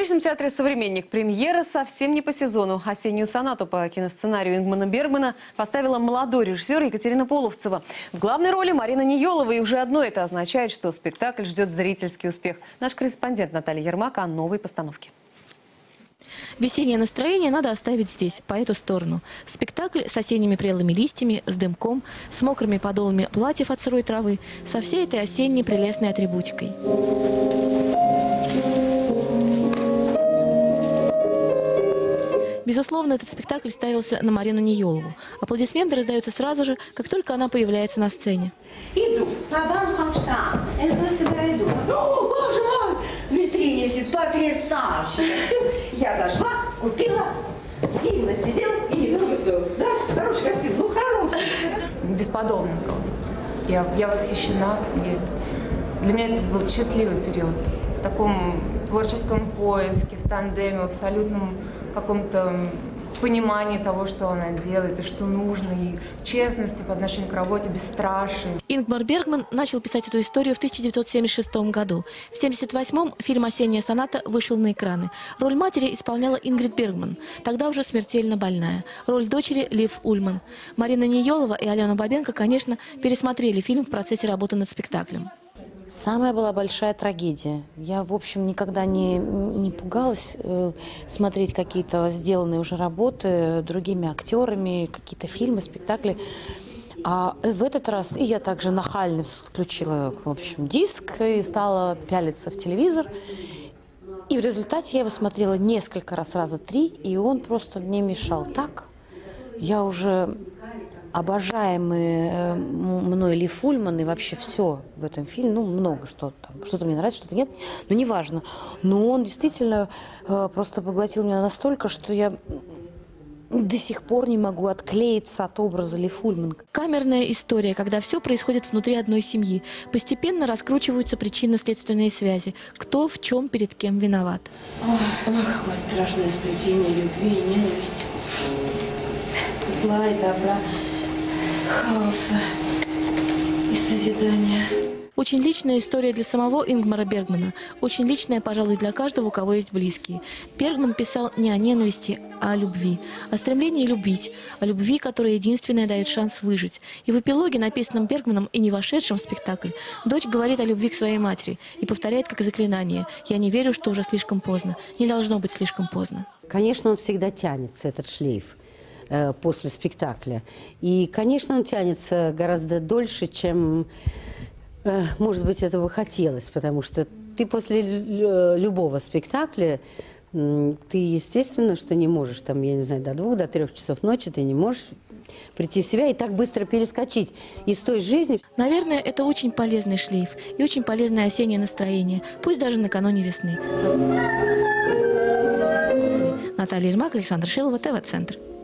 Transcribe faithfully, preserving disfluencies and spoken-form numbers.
столичном театре «Современник» премьера совсем не по сезону. Осеннюю сонату по киносценарию Ингмара Бергмана поставила молодой режиссер Екатерина Половцева. В главной роли Марина Ниелова, и уже одно это означает, что спектакль ждет зрительский успех. Наш корреспондент Наталья Ермак о новой постановке. Весеннее настроение надо оставить здесь, по эту сторону. Спектакль с осенними прелыми листьями, с дымком, с мокрыми подолами платьев от сырой травы, со всей этой осенней прелестной атрибутикой. Безусловно, этот спектакль ставился на Марину Ниелову. Аплодисменты раздаются сразу же, как только она появляется на сцене. Иду по Банхамштрассе. Я на себя иду. О, боже мой! В витрине висит потрясающе. Я зашла, купила, дивно сидел и ну, стою. Да, хороший костюм, ну хороший. Бесподобно просто. Я, я восхищена. Я... Для меня это был счастливый период. В таком творческом поиске, в тандеме, в абсолютном каком-то понимании того, что она делает и что нужно, и честности по отношению к работе, бесстрашие. Ингмар Бергман начал писать эту историю в тысяча девятьсот семьдесят шестом году. В семьдесят восьмом фильм «Осенняя соната» вышел на экраны. Роль матери исполняла Ингрид Бергман, тогда уже смертельно больная. Роль дочери – Лив Ульман. Марина Ниелова и Алена Бабенко, конечно, пересмотрели фильм в процессе работы над спектаклем. Самая была большая трагедия. Я, в общем, никогда не, не пугалась э, смотреть какие-то сделанные уже работы другими актерами, какие-то фильмы, спектакли. А в этот раз и я также нахально включила, в общем, диск и стала пялиться в телевизор. И в результате я его смотрела несколько раз, раза три, и он просто мне мешал так. Я уже... Обожаемые мной Лив Ульман и вообще все в этом фильме, ну, много что там, что-то мне нравится, что-то нет, но неважно. Но он действительно э, просто поглотил меня настолько, что я до сих пор не могу отклеиться от образа Лив Ульман. Камерная история, когда все происходит внутри одной семьи. Постепенно раскручиваются причинно-следственные связи. Кто в чем перед кем виноват. Ох, какое страшное сплетение любви и ненависти. Зла и добра. Хаоса и созидания. Очень личная история для самого Ингмара Бергмана. Очень личная, пожалуй, для каждого, у кого есть близкие. Бергман писал не о ненависти, а о любви. О стремлении любить. О любви, которая единственная дает шанс выжить. И в эпилоге, написанном Бергманом и не вошедшем в спектакль, дочь говорит о любви к своей матери и повторяет как заклинание: «Я не верю, что уже слишком поздно. Не должно быть слишком поздно». Конечно, он всегда тянется, этот шлейф, после спектакля. И, конечно, он тянется гораздо дольше, чем, может быть, этого хотелось, потому что ты после любого спектакля, ты, естественно, что не можешь, там, я не знаю, до двух, до трех часов ночи ты не можешь прийти в себя и так быстро перескочить из той жизни. Наверное, это очень полезный шлейф и очень полезное осеннее настроение, пусть даже накануне весны. Наталья Ермак, Александр Шилова, ТВ-центр.